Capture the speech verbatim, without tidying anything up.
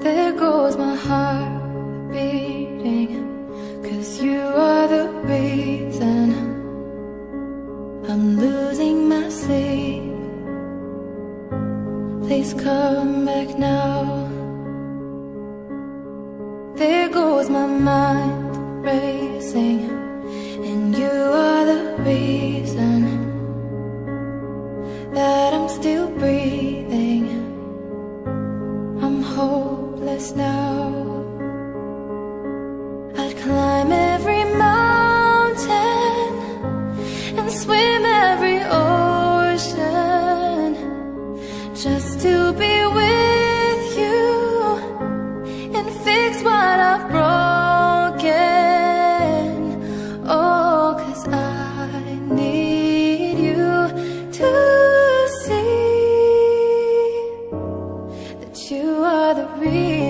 There goes my heart beating, 'cause you are the reason I'm losing my sleep. Please come back now. There goes my mind racing, and you are the reason that I'm still breathing. I'm hopeless now. I'd climb every mountain and swim every ocean just to be with you and fix what I've broken. Oh, 'cause I need you to see that you are the reason